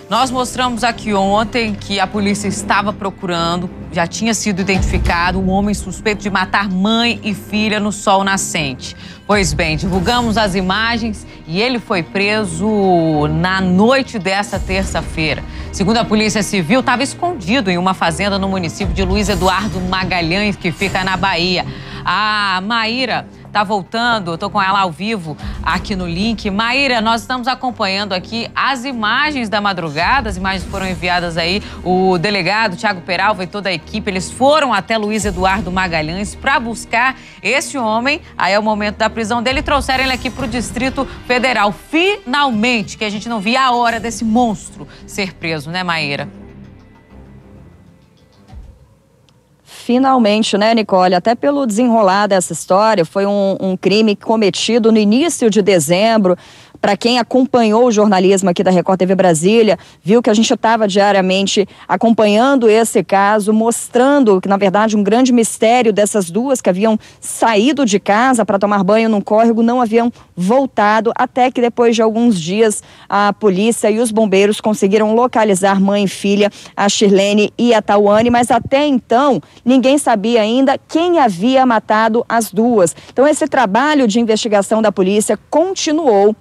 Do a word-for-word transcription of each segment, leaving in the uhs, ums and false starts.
Nós mostramos aqui ontem que a polícia estava procurando, já tinha sido identificado um homem suspeito de matar mãe e filha no sol nascente. Pois bem, divulgamos as imagens e ele foi preso na noite dessa terça-feira. Segundo a Polícia Civil, estava escondido em uma fazenda no município de Luiz Eduardo Magalhães, que fica na Bahia. A Maíra tá voltando, eu tô com ela ao vivo aqui no link. Maíra, nós estamos acompanhando aqui as imagens da madrugada, as imagens foram enviadas aí, o delegado Thiago Peralva e toda a equipe, eles foram até Luiz Eduardo Magalhães para buscar esse homem, aí é o momento da prisão dele, e trouxeram ele aqui para o Distrito Federal. Finalmente, que a gente não via a hora desse monstro ser preso, né, Maíra? Finalmente, né, Nicole? Até pelo desenrolar dessa história, foi um, um crime cometido no início de dezembro. Para quem acompanhou o jornalismo aqui da Record T V Brasília, viu que a gente estava diariamente acompanhando esse caso, mostrando que, na verdade, um grande mistério dessas duas que haviam saído de casa para tomar banho num córrego, não haviam voltado, até que depois de alguns dias a polícia e os bombeiros conseguiram localizar mãe e filha, a Shirlene e a Tawane, mas até então ninguém sabia ainda quem havia matado as duas. Então esse trabalho de investigação da polícia continuou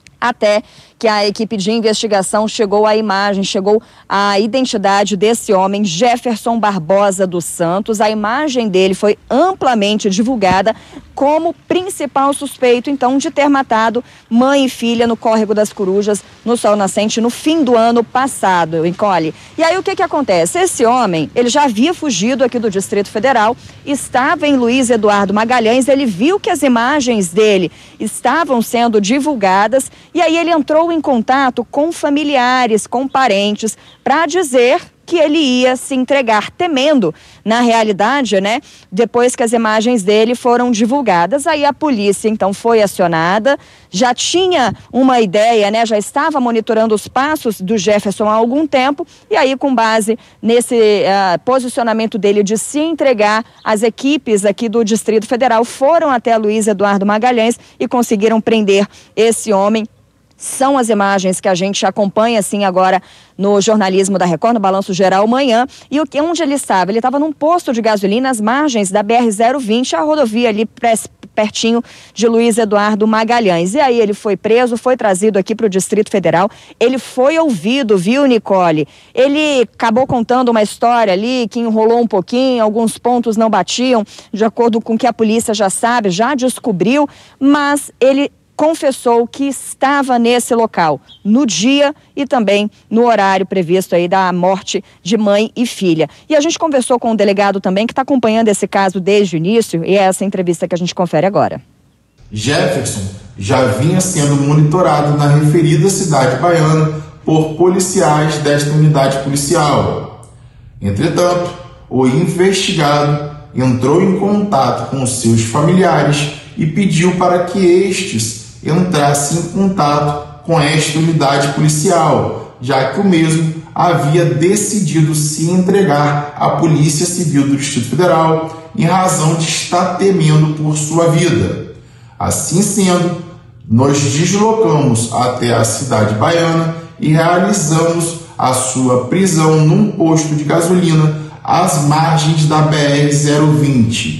até que a equipe de investigação chegou à imagem, chegou à identidade desse homem, Jefferson Barbosa dos Santos. A imagem dele foi amplamente divulgada como principal suspeito, então, de ter matado mãe e filha no Córrego das Corujas, no sol nascente, no fim do ano passado, Nicole. E aí o que que acontece? Esse homem, ele já havia fugido aqui do Distrito Federal, estava em Luiz Eduardo Magalhães, ele viu que as imagens dele estavam sendo divulgadas e aí ele entrou em contato com familiares, com parentes, para dizer que ele ia se entregar, temendo, na realidade, né, depois que as imagens dele foram divulgadas. Aí a polícia, então, foi acionada, já tinha uma ideia, né, já estava monitorando os passos do Jefferson há algum tempo, e aí, com base nesse uh, posicionamento dele de se entregar, as equipes aqui do Distrito Federal foram até Luiz Eduardo Magalhães e conseguiram prender esse homem. São as imagens que a gente acompanha, assim, agora no jornalismo da Record, no Balanço Geral Manhã. E o que, onde ele estava? Ele estava num posto de gasolina às margens da B R zero vinte, a rodovia ali pertinho de Luiz Eduardo Magalhães. E aí ele foi preso, foi trazido aqui para o Distrito Federal. Ele foi ouvido, viu, Nicole? Ele acabou contando uma história ali que enrolou um pouquinho, alguns pontos não batiam, de acordo com o que a polícia já sabe, já descobriu, mas ele confessou que estava nesse local no dia e também no horário previsto aí da morte de mãe e filha. E a gente conversou com um delegado também que está acompanhando esse caso desde o início, e é essa entrevista que a gente confere agora. Jefferson já vinha sendo monitorado na referida cidade baiana por policiais desta unidade policial. Entretanto, o investigado entrou em contato com seus familiares e pediu para que estes entrasse em contato com esta unidade policial, já que o mesmo havia decidido se entregar à Polícia Civil do Distrito Federal em razão de estar temendo por sua vida. Assim sendo, nós deslocamos até a cidade baiana e realizamos a sua prisão num posto de gasolina às margens da B R zero vinte.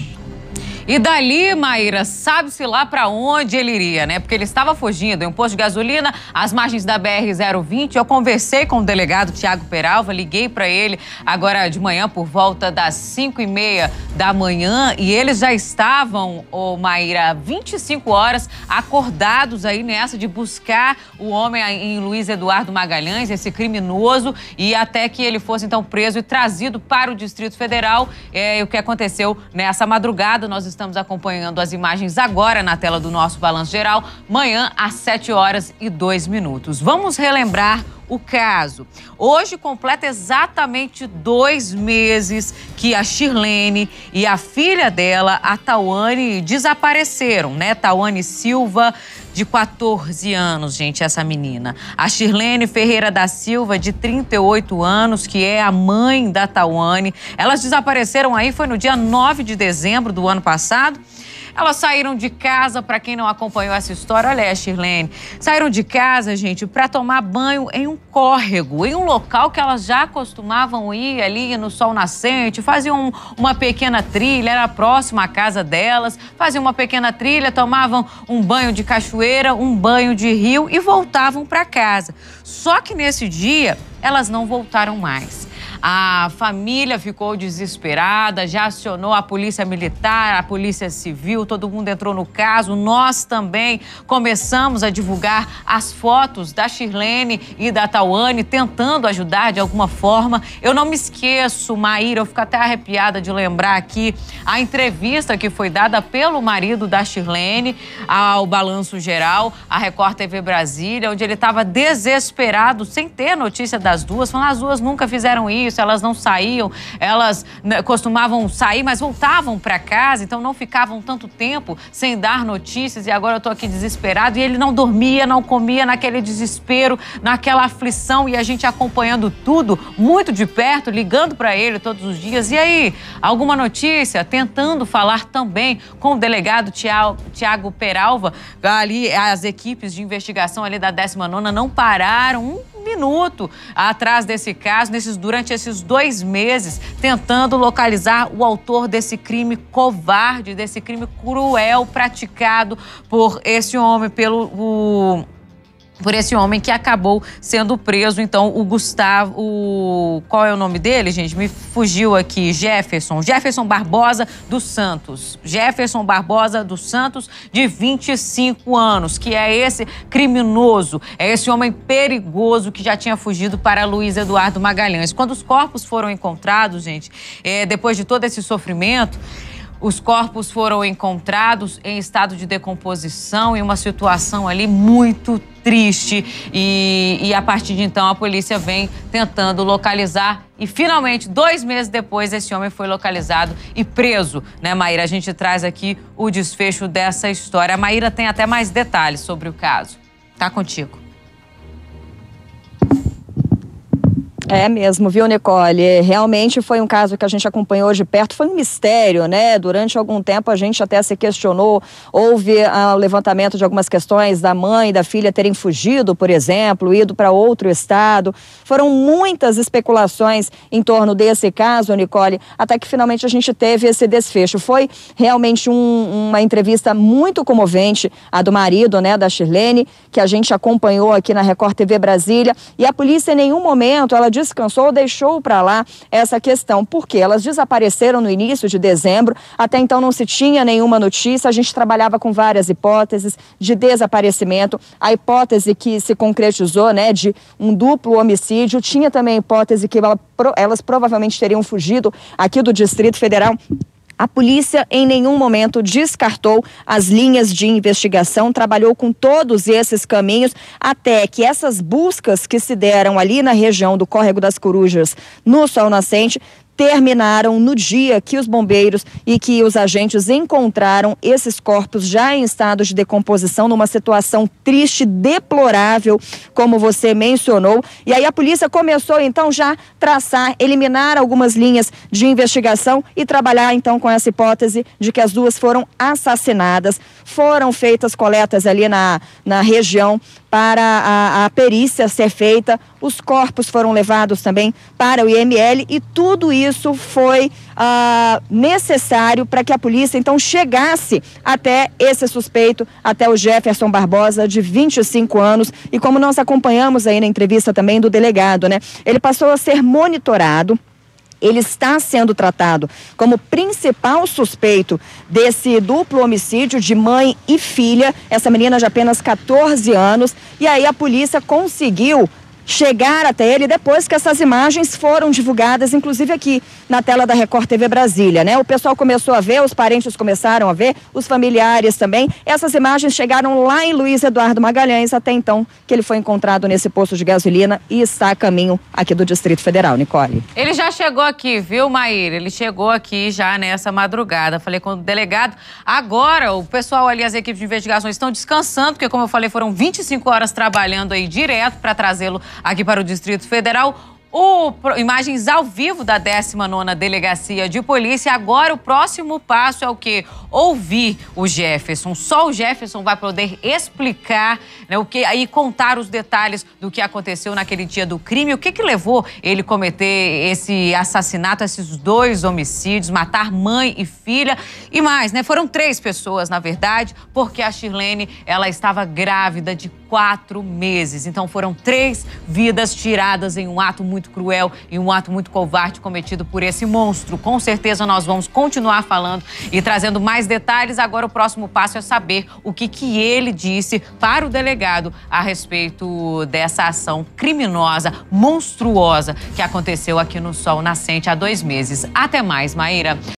E dali, Maíra, sabe-se lá para onde ele iria, né? Porque ele estava fugindo em um posto de gasolina às margens da B R zero vinte. Eu conversei com o delegado Thiago Peralva, liguei para ele agora de manhã por volta das cinco e meia da manhã e eles já estavam, ô Maíra, vinte e cinco horas acordados aí nessa de buscar o homem em Luiz Eduardo Magalhães, esse criminoso, e até que ele fosse então preso e trazido para o Distrito Federal. É o que aconteceu nessa madrugada. Nós estamos acompanhando as imagens agora na tela do nosso Balanço Geral, manhã às sete horas e dois minutos. Vamos relembrar o caso. Hoje completa exatamente dois meses que a Shirlene e a filha dela, a Tawane, desapareceram, né? Tawane Silva, de quatorze anos, gente, essa menina. A Shirlene Ferreira da Silva, de trinta e oito anos, que é a mãe da Tawane. Elas desapareceram aí, foi no dia nove de dezembro do ano passado. Elas saíram de casa, para quem não acompanhou essa história, olha aí a Shirlene, saíram de casa, gente, para tomar banho em um córrego, em um local que elas já costumavam ir ali no sol nascente, faziam uma pequena trilha, era próximo à casa delas, faziam uma pequena trilha, tomavam um banho de cachoeira, um banho de rio e voltavam para casa. Só que nesse dia, elas não voltaram mais. A família ficou desesperada, já acionou a polícia militar, a polícia civil, todo mundo entrou no caso. Nós também começamos a divulgar as fotos da Shirlene e da Tawane, tentando ajudar de alguma forma. Eu não me esqueço, Maíra, eu fico até arrepiada de lembrar aqui a entrevista que foi dada pelo marido da Shirlene ao Balanço Geral, a Record T V Brasília, onde ele estava desesperado, sem ter notícia das duas, falando: as duas nunca fizeram isso. Elas não saíam, elas né, costumavam sair, mas voltavam para casa, então não ficavam tanto tempo sem dar notícias, e agora eu tô aqui desesperado. E ele não dormia, não comia, naquele desespero, naquela aflição, e a gente acompanhando tudo muito de perto, ligando para ele todos os dias. E aí, alguma notícia? Tentando falar também com o delegado Tiago Peralva. Ali as equipes de investigação ali da décima nona não pararam um minuto atrás desse caso, nesses, durante esses dois meses, tentando localizar o autor desse crime covarde, desse crime cruel praticado por esse homem, pelo... O... por esse homem que acabou sendo preso, então, o Gustavo, o... qual é o nome dele, gente? Me fugiu aqui, Jefferson, Jefferson Barbosa dos Santos. Jefferson Barbosa dos Santos, de vinte e cinco anos, que é esse criminoso, é esse homem perigoso que já tinha fugido para Luiz Eduardo Magalhães. Quando os corpos foram encontrados, gente, é, depois de todo esse sofrimento, os corpos foram encontrados em estado de decomposição, em uma situação ali muito triste. E, e a partir de então a polícia vem tentando localizar e finalmente, dois meses depois, esse homem foi localizado e preso, né, Maíra? A gente traz aqui o desfecho dessa história. A Maíra tem até mais detalhes sobre o caso. Tá contigo. É mesmo, viu, Nicole? Realmente foi um caso que a gente acompanhou de perto, foi um mistério, né? Durante algum tempo a gente até se questionou, houve ah, o levantamento de algumas questões da mãe e da filha terem fugido, por exemplo, ido para outro estado. Foram muitas especulações em torno desse caso, Nicole, até que finalmente a gente teve esse desfecho. Foi realmente um, uma entrevista muito comovente, a do marido, né, da Shirlene, que a gente acompanhou aqui na Record T V Brasília, e a polícia em nenhum momento, ela descansou ou deixou para lá essa questão, porque elas desapareceram no início de dezembro, até então não se tinha nenhuma notícia, a gente trabalhava com várias hipóteses de desaparecimento, a hipótese que se concretizou, né, de um duplo homicídio, tinha também a hipótese que ela, elas provavelmente teriam fugido aqui do Distrito Federal. A polícia em nenhum momento descartou as linhas de investigação, trabalhou com todos esses caminhos até que essas buscas que se deram ali na região do Córrego das Corujas, no Sol Nascente, terminaram no dia que os bombeiros e que os agentes encontraram esses corpos já em estado de decomposição, numa situação triste, deplorável, como você mencionou. E aí a polícia começou então já a traçar, eliminar algumas linhas de investigação e trabalhar então com essa hipótese de que as duas foram assassinadas. Foram feitas coletas ali na, na região para a, a perícia ser feita, os corpos foram levados também para o I M L e tudo isso foi ah, necessário para que a polícia então chegasse até esse suspeito, até o Jefferson Barbosa, de vinte e cinco anos, e como nós acompanhamos aí na entrevista também do delegado, né, ele passou a ser monitorado. Ele está sendo tratado como principal suspeito desse duplo homicídio de mãe e filha, essa menina de apenas quatorze anos, e aí a polícia conseguiu chegar até ele depois que essas imagens foram divulgadas, inclusive aqui na tela da Record T V Brasília, né? O pessoal começou a ver, os parentes começaram a ver, os familiares também. Essas imagens chegaram lá em Luiz Eduardo Magalhães, até então que ele foi encontrado nesse posto de gasolina e está a caminho aqui do Distrito Federal, Nicole. Ele já chegou aqui, viu, Maíra? Ele chegou aqui já nessa madrugada. Falei com o delegado. Agora, o pessoal ali, as equipes de investigação estão descansando, porque, como eu falei, foram vinte e cinco horas trabalhando aí direto para trazê-lo aqui para o Distrito Federal. O, imagens ao vivo da décima nona Delegacia de Polícia. Agora o próximo passo é o quê? Ouvir o Jefferson. Só o Jefferson vai poder explicar, né, o que, aí contar os detalhes do que aconteceu naquele dia do crime. O que que levou ele cometer esse assassinato, esses dois homicídios, matar mãe e filha e mais, né? Foram três pessoas, na verdade, porque a Shirlene, ela estava grávida de quatro meses. Então foram três vidas tiradas em um ato muito cruel e um ato muito covarde cometido por esse monstro. Com certeza nós vamos continuar falando e trazendo mais detalhes. Agora o próximo passo é saber o que que ele disse para o delegado a respeito dessa ação criminosa, monstruosa que aconteceu aqui no Sol Nascente há dois meses. Até mais, Maíra.